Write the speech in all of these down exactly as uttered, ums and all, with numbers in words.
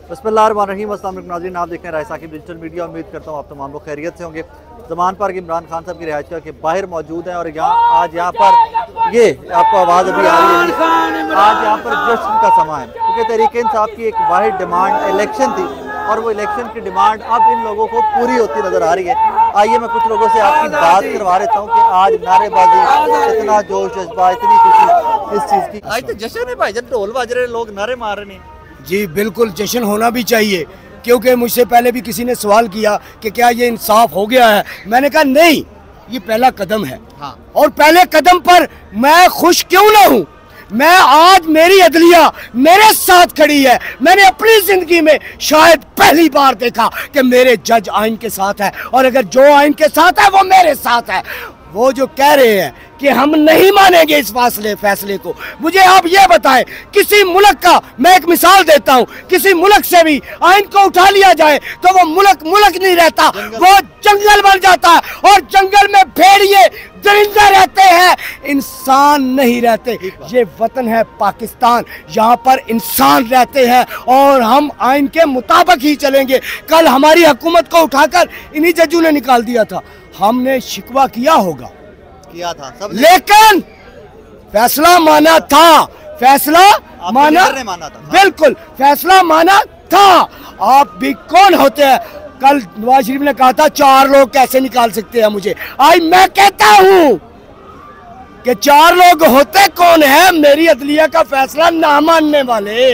बिस्मिल्लाहिर्रहमानिर्रहीम। अस्सलाम वालेकुम नाज़रीन, आप देख रहे हैं राय साकिब डिजिटल मीडिया। उम्मीद करता हूँ आप तमाम लोग खैरियत से होंगे। ज़मान पार्क इमरान खान साहब की रिहाइश के बाहर मौजूद हैं और यहाँ आज यहाँ पर ये आपको आवाज़ अभी आ रही है, आज यहाँ पर जश्न का समा है क्योंकि तहरीक इंसाफ की एक वाहिद डिमांड इलेक्शन थी और वो इलेक्शन की डिमांड अब इन लोगों को पूरी होती नजर आ रही है। आइए मैं कुछ लोगों से आपकी बात करवा देता हूँ कि आज नारेबाजी, इतना जोश जज्बा, इतनी खुशी इस चीज़ की। आज तो जश्न है भाई, जब ढोल बज रहे, लोग नारे मार रहे हैं। जी बिल्कुल, जश्न होना भी चाहिए क्योंकि मुझसे पहले भी किसी ने सवाल किया कि क्या ये इंसाफ हो गया है। मैंने कहा नहीं, ये पहला कदम है। हाँ। और पहले कदम पर मैं खुश क्यों ना हूँ। मैं आज मेरी अदलिया मेरे साथ खड़ी है। मैंने अपनी जिंदगी में शायद पहली बार देखा कि मेरे जज आइन के साथ है और अगर जो आइन के साथ है वो मेरे साथ है। वो जो कह रहे हैं कि हम नहीं मानेंगे इस फासले फैसले को, मुझे आप ये बताएं, किसी मुल्क का मैं एक मिसाल देता हूं, किसी मुल्क से भी आइन को उठा लिया जाए तो वो मुल्क मुल्क नहीं रहता, वो जंगल बन जाता है और जंगल में भेड़िए दरिंदे रहते हैं, इंसान नहीं रहते। ये वतन है पाकिस्तान, यहाँ पर इंसान रहते हैं और हम आइन के मुताबिक ही चलेंगे। कल हमारी हुकूमत को उठाकर इन्हीं जजों ने निकाल दिया था, हमने शिकवा किया होगा, किया था सब, लेकिन फैसला माना था, फैसला माना, माना था। बिल्कुल फैसला माना था। आप भी कौन होते हैं? कल नवाज शरीफ ने कहा था चार लोग कैसे निकाल सकते हैं मुझे। आज मैं कहता हूं कि चार लोग होते कौन है? मेरी अदलिया का फैसला ना मानने वाले।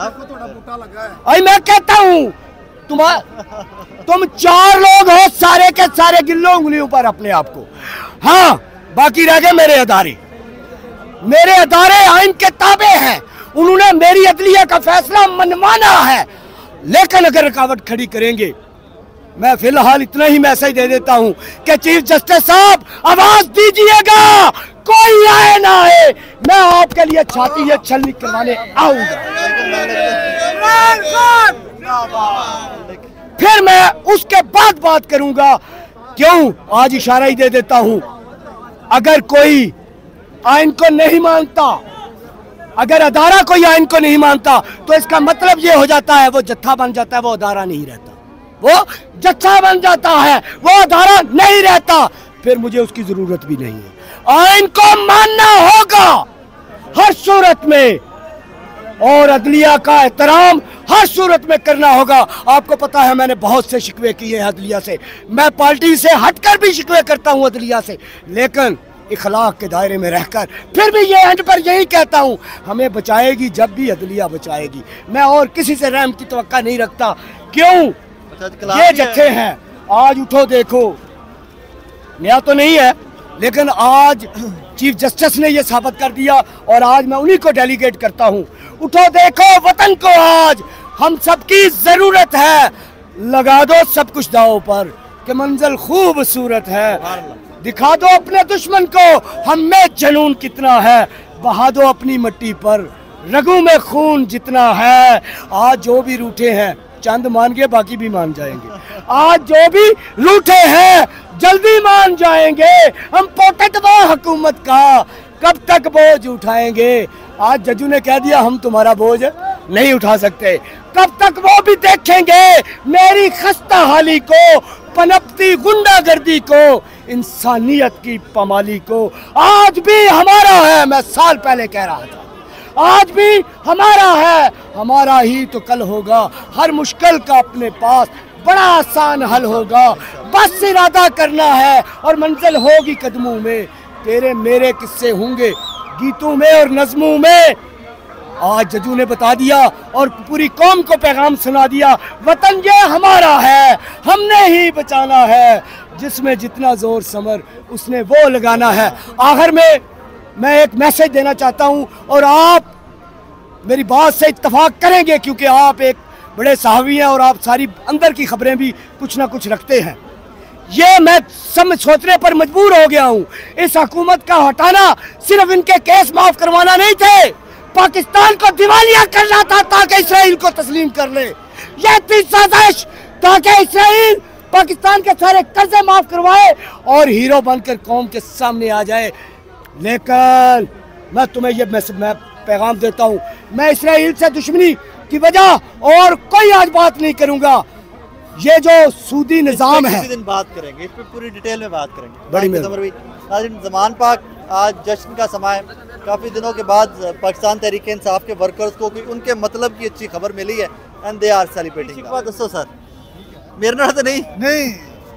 आज मैं कहता हूं तुम तुम चार लोग हो, सारे के सारे गिन लो उंगलियों पर अपने आप को। हाँ, बाकी रह गए मेरे अदारे। मेरे अदारे आइन के ताबे हैं, उन्होंने मेरी अदलिया का फैसला मनवाना है, लेकिन अगर रुकावट खड़ी करेंगे, मैं फिलहाल इतना ही मैसेज दे देता हूं कि चीफ जस्टिस साहब आवाज दीजिएगा, कोई आए ना आए, मैं आपके लिए छाती ये छलनी करवाने आऊंगा। फिर मैं उसके बाद बात करूंगा। क्यों? आज इशारा ही दे देता हूं, अगर कोई आइन को नहीं मानता, अगर अदारा कोई आइन को नहीं मानता तो इसका मतलब ये हो जाता है वो जत्था बन जाता है, वो अदारा नहीं रहता, वो जत्था बन जाता है, वो अदारा नहीं रहता। फिर मुझे उसकी जरूरत भी नहीं है। आइन को मानना होगा हर सूरत में और अदलिया का एहतराम हर सूरत में करना होगा। आपको पता है मैंने बहुत से शिकवे किए हैं अदलिया से, मैं पार्टी से हटकर भी शिकवे करता हूं अदलिया से, लेकिन इखलाक के दायरे में रहकर फिर भी ये एंड पर यही कहता हूं, हमें बचाएगी जब भी अदलिया बचाएगी। मैं और किसी से रहम की तवक्का नहीं रखता। क्यों? ये जत्थे हैं, आज उठो देखो, नया तो नहीं है लेकिन आज चीफ जस्टिस ने यह साबित कर दिया और आज मैं उन्हीं को डेलीगेट करता हूं। उठो देखो वतन को, आज हम सबकी जरूरत है, लगा दो सब कुछ दांव पर कि मंजिल खूबसूरत है, दिखा दो अपने दुश्मन को हम में जुनून कितना है, बहा दो अपनी मिट्टी पर रगों में खून जितना है। आज जो भी रूठे हैं चंद मान के बाकी भी मान जाएंगे, आज जो भी रूठे हैं जल्दी मान जाएंगे। हम पोटे दबा हुकूमत का कब तक बोझ उठाएंगे? आज जजू ने कह दिया हम तुम्हारा बोझ नहीं उठा सकते, कब तक वो भी देखेंगे मेरी खस्ता हाली को, पनपती गुंडागर्दी को, इंसानियत की पमाली को। आज भी हमारा है, मैं साल पहले कह रहा था, आज भी हमारा है, हमारा ही तो कल होगा। हर मुश्किल का अपने पास बड़ा आसान हल होगा, बस इरादा करना है और मंजिल होगी कदमों में। तेरे मेरे किस्से होंगे गीतों में और नज़मों में। आज जजू ने बता दिया और पूरी कौम को पैगाम सुना दिया, वतन ये हमारा है, हमने ही बचाना है, जिसमें जितना जोर समर उसने वो लगाना है। आखिर में मैं एक मैसेज देना चाहता हूं और आप मेरी बात से इत्तेफाक करेंगे क्योंकि आप एक बड़े साहबी हैं और आप सारी अंदर की खबरें भी कुछ ना कुछ रखते हैं। ये मैं समझ सोचने पर मजबूर हो गया हूं, इस हुकूमत का हटाना सिर्फ इनके केस माफ करवाना नहीं थे, पाकिस्तान को दिवालिया करना था ताकि इसराइल को तस्लीम कर ले। यह थी साजिश ताकि इसराइल पाकिस्तान के सारे कर्जे माफ करवाए और हीरो बनकर कौम के सामने आ जाए। लेकिन मैं तुम्हें यह मैं पैगाम देता हूँ, मैं इसराइल से दुश्मनी की वजह और कोई आज बात नहीं करूंगा। ये जो सूदी निजाम है, किसी दिन बात करेंगे, इस पे पूरी डिटेल में बात करेंगे। बड़ी मेहरबानी। ज़मान पाक आज जश्न का समय है, काफ़ी दिनों के बाद पाकिस्तान तहरीक इंसाफ के वर्कर्स को उनके मतलब की अच्छी खबर मिली है एंड दे आर सेलिब्रेटिंग। दसो सर, मेरे नाल तो नहीं नहीं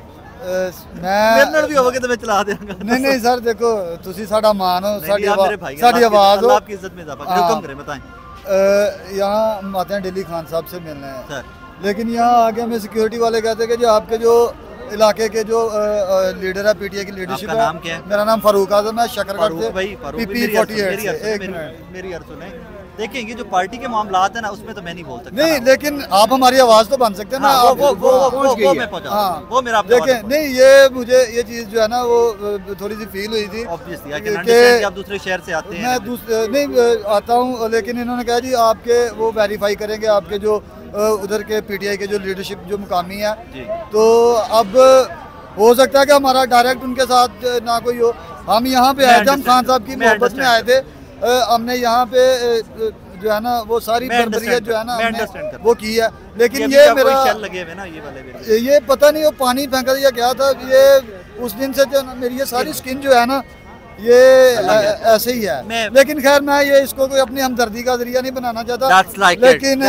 मेरे नाल भी होगा तो मैं चला देंगा। नहीं नहीं सर, देखो तुसी साडा मान हो, साडी आवाज साडी आवाज हो, आपकी इज्जत में इजाफा करें। हुक्म करें, बताएं। यहाँ आते हैं दिल्ली खान साहब से मिलने हैं सर, लेकिन यहाँ आके हमें सिक्योरिटी वाले कहते हैं कि जो आपके जो इलाके के जो लीडर है पीटीए की लीडरशिप है। नाम क्या है? मेरा नाम फारूक आजम है, शकरगढ़ से भाई फारूक पीपी फोर्टी एट से। एक मेरी अर्ज सुने, देखिए ये जो पार्टी के मामलात है ना, उसमें तो मैं नहीं बोल सकता। नहीं, लेकिन आप हमारी आवाज तो बन सकते हैं ना। हाँ, वो, वो, वो, वो, पहुंच गई है। हाँ, वो मेरा देखें, नहीं ये मुझे ये चीज जो है ना वो थोड़ी सी फील हुई थी। ऑब्वियसली आई कैन अंडरस्टैंड कि आप दूसरे शहर से आते हैं। मैं दूसरे नहीं आता हूँ, लेकिन इन्होंने कहा जी आपके वो वेरीफाई करेंगे आपके जो उधर के पीटीआई के जो लीडरशिप जो मुकामी है। तो अब हो सकता है कि हमारा डायरेक्ट उनके साथ ना कोई हो। हम यहाँ पे आए थे, हम खान साहब की मोहब्बत में आए थे। हमने यहाँ पे जो है ना वो सारी बर्बरियत जो है ना हमने वो की है। लेकिन ये मेरा लगे हुए ना ये वाले ये पता नहीं वो पानी फेंका या क्या था। ये उस दिन से जो मेरी ये सारी स्किन जो है ना ये ऐसे ही है। लेकिन खैर मैं ये इसको कोई अपनी हमदर्दी का जरिया नहीं बनाना चाहता। लेकिन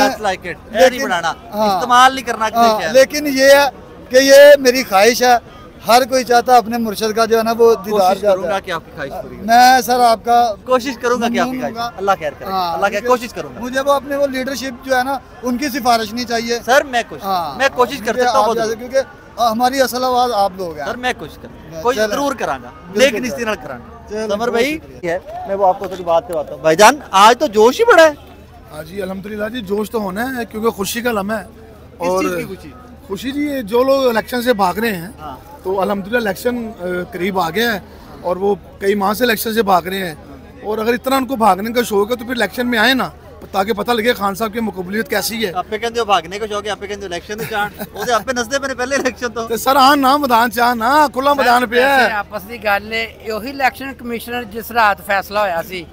इस्तेमाल नहीं करना। लेकिन ये है कि ये मेरी ख्वाहिश है, हर कोई चाहता अपने मुर्शिद का जो है ना वो दीदार करूंगा कि आपकी ख्वाहिश पूरी हो। मैं सर आपका कोशिश करूंगा कि आपकी ख्वाहिश, अल्लाह खैर करे, अल्लाह खैर, कोशिश करूंगा। मुझे वो अपने वो लीडरशिप जो है ना उनकी सिफारिश नहीं चाहिए सर। मैं कोशिश मैं कोशिश कर सकता हूं, क्योंकि हमारी असल आवाज आप लोग हैं। सर मैं कोशिश करूंगा, कोशिश जरूर करांगा, लेकिन इस तरह करांगा। समर भाई है, मैं वो आपको थोड़ी बात करवाता हूं। भाईजान आज तो जोश ही बड़ा है। हाँ जी अल्हम्दुलिल्लाह जी, जोश तो होना है क्योंकि खुशी का लम्हा है। और खुशी खुशी जी जो लोग इलेक्शन से भाग रहे हैं, हाँ। तो अल्हम्दुलिल्लाह इलेक्शन करीब आ गया है और वो कई माह से इलेक्शन से भाग रहे हैं। और अगर इतना उनको भागने का शौक है तो फिर इलेक्शन में आए ना, ताकि पता लगे खान साहब की मुकाबलियत कैसी है। आपे कहंदे हो भागने का शौक है, आपे कहंदे इलेक्शन दे चाण ओदे आपे नसदे मैंने पहले इलेक्शन तो ते सर हां ना मैदान च आ ना खुला मैदान पे है। आपस दी गल है ओही इलेक्शन कमिश्नर जिस रात फैसला होया सी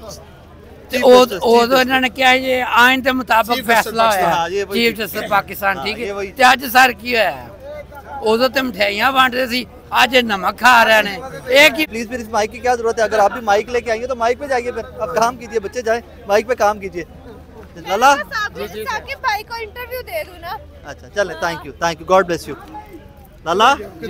ते ओदो इन्होंने क्या ये आइन के मुताबिक फैसला होया चीफ जस्टिस पाकिस्तान, ठीक है। ते अज सर की होया, ओदो ते मिठाइयां बांट रहे सी, आज नमक खा रहे ने। एक ही प्लीज फिर इस माइक की क्या जरूरत है? अगर आप भी माइक लेके आएंगे तो माइक पे जाइए, फिर अब काम कीजिए, बच्चे जाए माइक पे काम कीजिए। लाला आपके भाई को इंटरव्यू दे दूं ना? अच्छा चले, thank you thank you, God bless you. लाला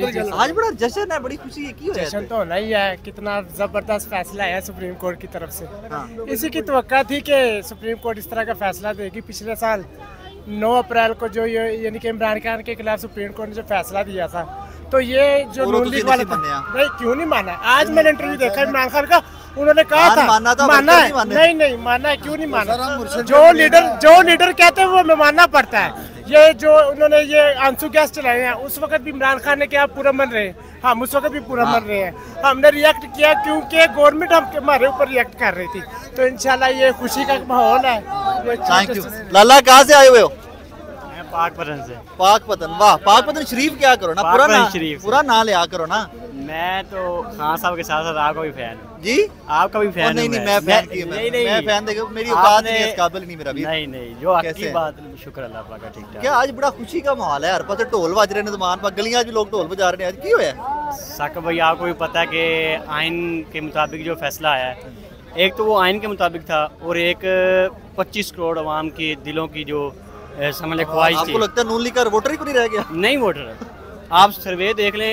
आज बड़ा जश्न है, बड़ी खुशी है, की जश्न तो होना ही है। कितना जबरदस्त फैसला है सुप्रीम कोर्ट की तरफ से। हाँ। इसी की तवक्का थी कि सुप्रीम कोर्ट इस तरह का फैसला देगी। पिछले साल नौ अप्रैल को जो यानी कि इमरान खान के खिलाफ सुप्रीम कोर्ट ने जो फैसला दिया था, तो ये जो नून लीग वाले नहीं क्यों नहीं माना। आज मैंने इंटरव्यू देखा इमरान खान का, उन्होंने कहा था माना, था, माना है नहीं, नहीं नहीं माना है, क्यों नहीं माना। जो लीडर जो लीडर कहते हैं वो मानना पड़ता है। ये जो उन्होंने ये आंसू गैस चलाए हैं, उस वक्त भी इमरान खान ने क्या पूरा मन रहे, हम उस वक्त भी पूरा मन रहे हैं। हमने रिएक्ट किया क्योंकि गवर्नमेंट हम हमारे ऊपर रिएक्ट कर रही थी। तो इंशाल्लाह ये खुशी का माहौल है। Thank you. लाला कहाँ से आए हुए हो? पाकपतन से। पाकपतन, वाह। पाकपतन शरीफ क्या करो ना, पूरा ना पूरा ना लिया करो ना। मैं तो खान साहब के साथ साथ आपका भी फैन हूँ जी। आपका भी फैन नहीं नहीं मैं फैन की नहीं नहीं मैं फैन देखो, मेरी औकात नहीं है इस काबिल नहीं मेरा भी। नहीं नहीं जो आपकी बात, शुक्र अल्लाह पाक का, ठीक ठाक। क्या आज बड़ा खुशी का माहौल है, हर पास ढोल बज रहे हैं, ज़मान पर गलियां भी लोग ढोल बजा रहे हैं। आज की होया साक भाई, आपको भी पता है कि आइन के मुताबिक जो फैसला आया है, एक तो वो आइन के मुताबिक था और एक पच्चीस करोड़ अवाम के दिलों की जो समझ ले ख्वाहिश थी। आपको लगता है नून लीग का वोटर ही कोई रह गया? नहीं वोटर, आप सर्वे देख लें,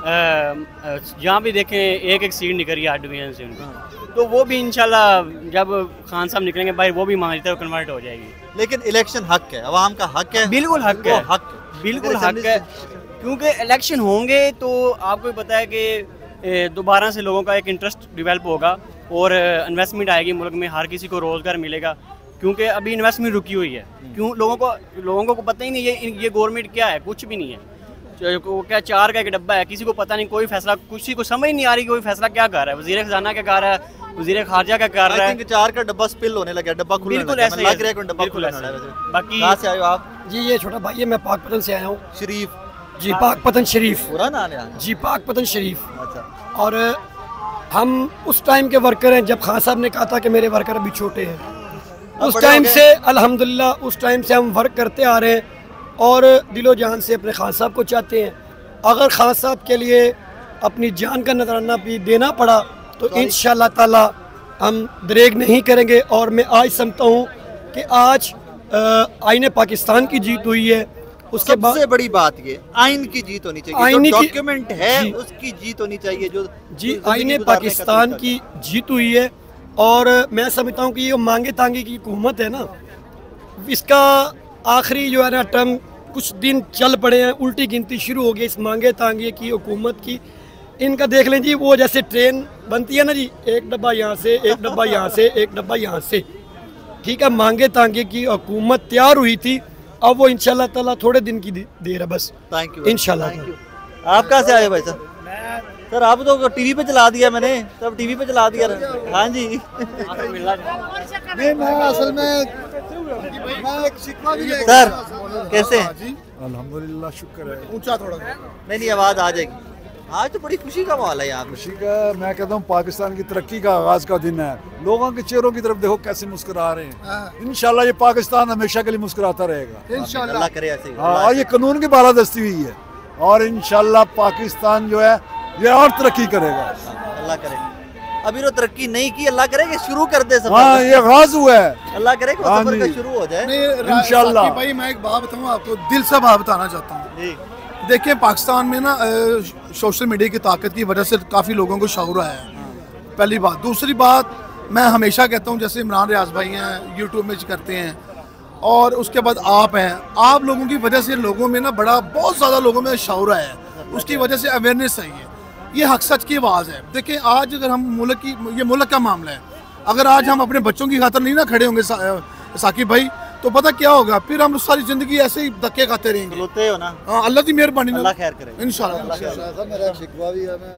जहाँ भी देखें एक एक सीट निकल रही है आठ डिवीजन से उनकी। तो वो भी इंशाल्लाह जब खान साहब निकलेंगे भाई, वो भी हमारी तरफ कन्वर्ट हो जाएगी। लेकिन इलेक्शन हक है, अवाम का हक है। बिल्कुल हक है, हक बिल्कुल हक है, क्योंकि इलेक्शन होंगे तो आपको भी पता है कि दोबारा से लोगों का एक इंटरेस्ट डेवलप होगा और इन्वेस्टमेंट आएगी मुल्क में, हर किसी को रोज़गार मिलेगा। क्योंकि अभी इन्वेस्टमेंट रुकी हुई है, क्यों लोगों को लोगों को पता ही नहीं ये ये गवर्नमेंट क्या है, कुछ भी नहीं है। क्या चार का एक डब्बा है, किसी को पता नहीं, कोई फैसला किसी को समझ नहीं आ रही कोई फैसला क्या कर रहा है। वज़ीर खजाना क्या कर रहा है, वज़ीर खारजा क्या कर रहा है। चार का डब्बा स्पिल होने लगा, डब्बा खुलने बिल्कुल लगा, ऐसे लग रहा है डब्बा खुलने वाला है। बाकी कहां से आए हो आप? जी ये छोटा भाई है, मैं पाकपतन से आया हूँ। शरीफ जी, पाकपतन शरीफ पूरा नाम है जी, पाकपतन शरीफ। अच्छा। और हम उस टाइम के वर्कर हैं जब खान साहब ने कहा था कि मेरे वर्कर अभी छोटे हैं। उस टाइम से अल्हम्दुलिल्लाह उस टाइम से हम वर्क करते आ रहे हैं और दिलो जान से अपने खान साहब को चाहते हैं। अगर खान साहब के लिए अपनी जान का नजराना भी देना पड़ा तो इंशाअल्लाह ताला हम दरेग नहीं करेंगे। और मैं आज समझता हूँ कि आज आईने पाकिस्तान की जीत हुई है। उसके बाद सबसे बड़ी बात ये आइन की जीत होनी चाहिए, आइन जो की डॉक्यूमेंट है उसकी जीत होनी चाहिए, जो जी आईने पाकिस्तान की जीत हुई है। और मैं समझता हूँ कि ये मांगे तांगे की हुकूमत है ना, इसका आखिरी जो है ना टर्म कुछ दिन चल पड़े हैं, उल्टी गिनती शुरू हो गई इस मांगे तांगे की हुकूमत की। इनका देख लें जी, वो जैसे ट्रेन बनती है ना जी, एक डब्बा यहाँ से, एक डब्बा यहाँ से, एक डब्बा यहाँ से, ठीक है। मांगे तांगे की हुकूमत तैयार हुई थी, अब वो इंशाल्लाह ताला थोड़े दिन की देर है बस। थैंक यू इंशाल्लाह। आप कहाँ से आए भाई साहब? सर आप तो टीवी पे चला दिया मैंने, सब टीवी पे चला दिया। हाँ जी। नहीं मैं असल में मैं एक शिकवा भी है। सर कैसे हैं? अल्हम्दुलिल्लाह शुक्र है। ऊंचा थोड़ा नहीं नहीं आवाज़ आ जाएगी। आज तो बड़ी खुशी का माहौल है यहाँ पे। खुशी का, मैं कहता हूँ पाकिस्तान की तरक्की का आगाज का दिन है। लोगों के चेहरों की तरफ देखो कैसे मुस्कुरा रहे हैं। इंशाल्लाह ये पाकिस्तान हमेशा के लिए मुस्कुराता रहेगा इंशाल्लाह। अल्लाह करे ऐसे ही। हाँ, और ये कानून की बालादस्ती हुई है और इंशाल्लाह पाकिस्तान जो है ये और तरक्की करेगा। अल्लाह करे। अभी तो तरक्की नहीं की, अल्लाह करे कि शुरू कर दे सफर। हाँ ये आगाज हुआ है, अल्लाह करे कि वो सफर का शुरू हो जाए इंशाल्लाह। भाई मैं एक बात बताऊँ आपको, दिल से बात बताना चाहता हूँ। देखिए पाकिस्तान में ना सोशल मीडिया की ताकत की वजह से काफ़ी लोगों को शऊर आया है, पहली बात। दूसरी बात मैं हमेशा कहता हूँ, जैसे इमरान रियाज भाई हैं यूट्यूब में करते हैं और उसके बाद आप हैं, आप लोगों की वजह से लोगों में ना बड़ा बहुत ज़्यादा लोगों में शऊर आया है, उसकी वजह से अवेयरनेस आई है। ये हक सच की आवाज़ है। देखिए आज अगर हम मुल्क की, ये मुल्क का मामला है, अगर आज हम अपने बच्चों की खातर नहीं ना खड़े होंगे सा, साकिब भाई, तो पता क्या होगा, फिर हम सारी जिंदगी ऐसे ही धक्के खाते रहेंगे। हो ना। हाँ अल्लाह की मेहरबानी, अल्लाह खैर करे इंशाल्लाह। मेरा शिकवा भी है।